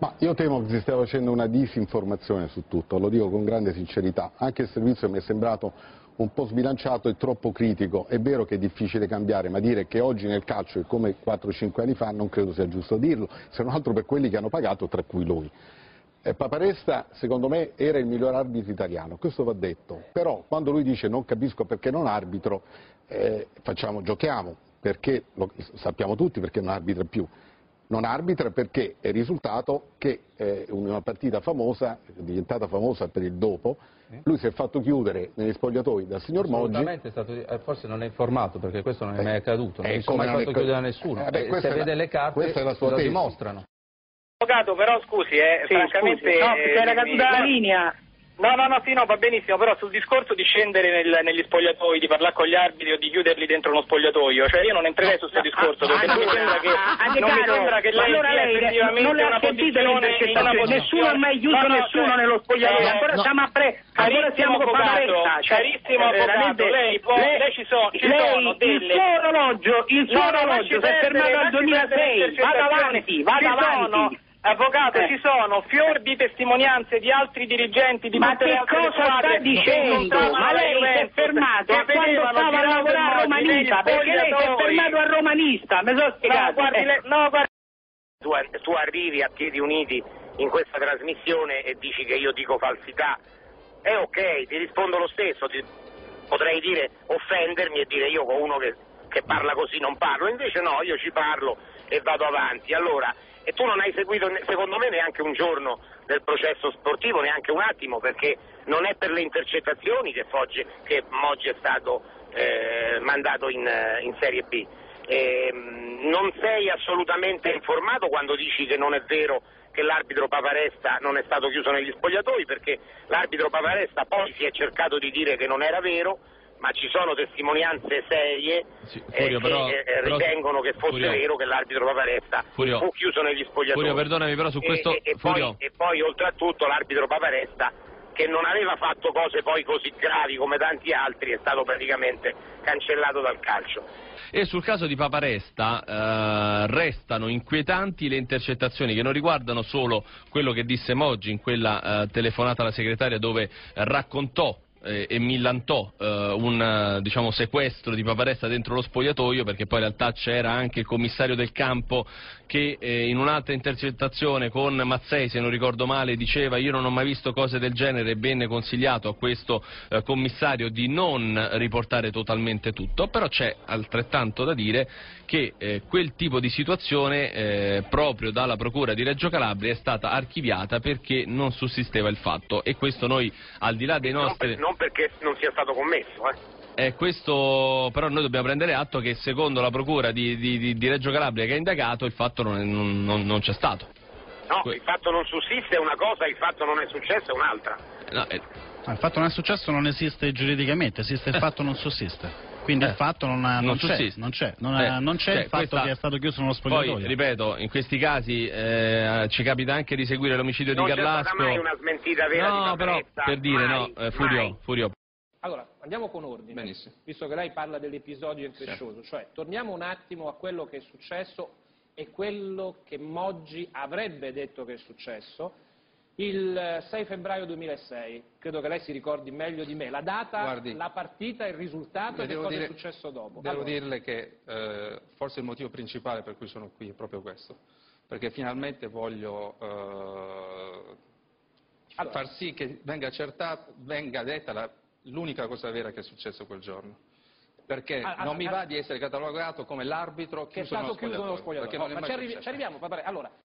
Ma io temo che si stia facendo una disinformazione su tutto, lo dico con grande sincerità. Anche il servizio mi è sembrato un po' sbilanciato e troppo critico. È vero che è difficile cambiare, ma dire che oggi nel calcio è come 4-5 anni fa non credo sia giusto dirlo, se non altro per quelli che hanno pagato, tra cui lui. Paparesta, secondo me, era il miglior arbitro italiano, questo va detto, però quando lui dice non capisco perché non arbitro, giochiamo, perché sappiamo tutti perché non arbitra più. Non arbitra perché è risultato che una partita famosa, diventata famosa per il dopo, lui si è fatto chiudere negli spogliatoi dal signor Moggi. Assolutamente, forse non è informato perché questo non è mai accaduto, non mi sono mai fatto chiudere a nessuno. Se vede le carte lo dimostrano. Avvocato, però scusi, sì, francamente... Scusi. No, perché era caduta la linea. No, va benissimo, però sul discorso di scendere negli spogliatoi, di parlare con gli arbitri o di chiuderli dentro uno spogliatoio, cioè io non entrerei su questo discorso, perché non mi sembra che lei allora sia effettivamente non le una ha sentite le intercettazioni, nessuno ha mai chiuso nessuno nello spogliatoio, ancora siamo ancora siamo con Paparesta. Carissimo avvocato, lei ci sono delle... Il suo orologio si è fermato al 2006, vada avanti. Avvocato, ci sono fior di testimonianze di altri dirigenti di tutte le altre squadre. Ma che cosa sta dicendo? Ma lei si è fermato a quando stava a lavorare a Romanista, perché lei si è fermato a Romanista, mi sono spiegato. Tu arrivi a piedi uniti in questa trasmissione e dici che io dico falsità, è ok, ti rispondo lo stesso, potrei dire offendermi e dire io con uno che parla così non parlo, invece no, io ci parlo e vado avanti. Allora, e tu non hai seguito secondo me neanche un giorno del processo sportivo, neanche un attimo, perché non è per le intercettazioni che Moggi è stato mandato in Serie B. Non sei assolutamente informato quando dici che non è vero che l'arbitro Paparesta non è stato chiuso negli spogliatoi, perché l'arbitro Paparesta poi si è cercato di dire che non era vero, ma ci sono testimonianze serie che ritengono che fosse vero che l'arbitro Paparesta fu chiuso negli spogliatoi. Furio, perdonami, però su questo... E poi oltretutto l'arbitro Paparesta, che non aveva fatto cose poi così gravi come tanti altri, è stato praticamente cancellato dal calcio. E sul caso di Paparesta restano inquietanti le intercettazioni che non riguardano solo quello che disse Moggi in quella telefonata alla segretaria dove raccontò e millantò un sequestro di Paparesta dentro lo spogliatoio, perché poi in realtà c'era anche il commissario del campo che in un'altra intercettazione con Mazzei, se non ricordo male, diceva io non ho mai visto cose del genere e venne consigliato a questo commissario di non riportare totalmente tutto, però c'è altrettanto da dire che quel tipo di situazione proprio dalla Procura di Reggio Calabria è stata archiviata perché non sussisteva il fatto, e questo noi al di là dei nostri... Non perché non sia stato commesso, questo però noi dobbiamo prendere atto che secondo la Procura di Reggio Calabria che ha indagato il fatto non c'è stato. No, il fatto non sussiste è una cosa, il fatto non è successo è un'altra. No, il fatto non è successo non esiste giuridicamente, esiste il fatto non sussiste. Quindi il fatto non c'è il fatto che è stato chiuso nello spogliatoio. Poi, ripeto, in questi casi ci capita anche di seguire l'omicidio di Garlasco. Non c'è stata mai una smentita vera di Paparesta, però per dire, Furio. Allora, andiamo con ordine. Benissimo. Visto che lei parla dell'episodio increscioso, cioè torniamo un attimo a quello che è successo e quello che Moggi avrebbe detto che è successo il 6 febbraio 2006, credo che lei si ricordi meglio di me, la data, Guardi, la partita, il risultato e che cosa è successo dopo. Devo dirle che forse il motivo principale per cui sono qui è proprio questo, perché finalmente voglio far sì che venga accertato, venga detta l'unica cosa vera che è successo quel giorno. Perché non mi va di essere catalogato come l'arbitro che è stato chiuso nello spogliatoio. Ma ci arriviamo, allora.